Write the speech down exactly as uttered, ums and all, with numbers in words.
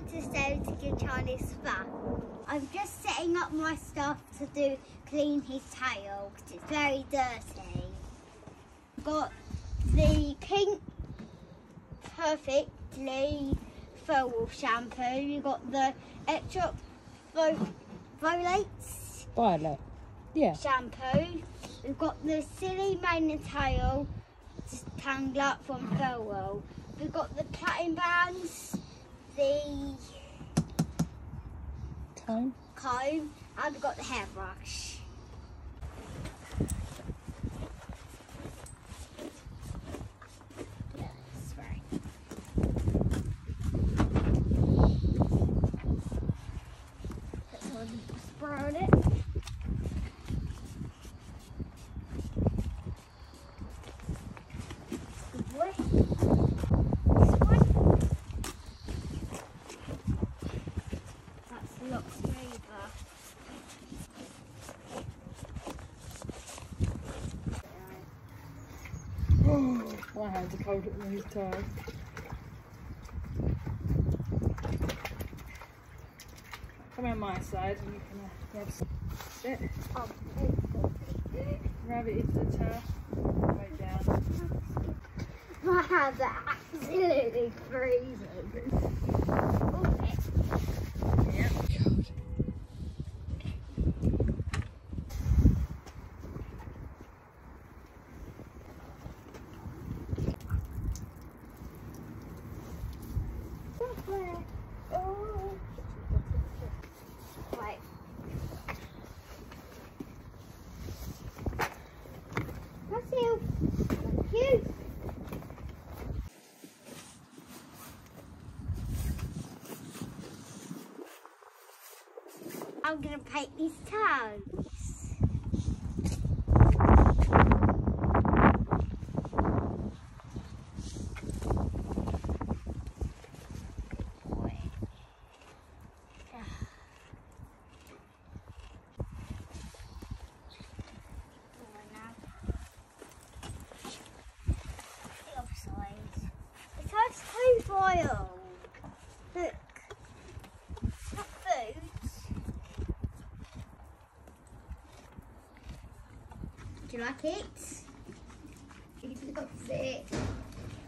to stay to give Charlie a spa. I'm just setting up my stuff to do clean his tail because it's very dirty. Got the pink perfectly Thorold shampoo. You got the extra vo volates Violet. Yeah. shampoo. We've got the silly mane and tail tangler from Thorold. We've got the plaiting bands, the Comb. comb, and we've got the hairbrush. Yes, right. Let's go and spray on it. Good boy. This one. That's a lot smoother. My hands are cold at these times. Come on my side and you can uh, grab some. Sit. Oh, Grab it into the towel. Right down. my hands are absolutely freezing. Okay. Yep. Cold. Oh. Right. That's you. Thank you. I'm gonna paint these toes. Too foiled. Look. It's not food. Do you like it? You loves it.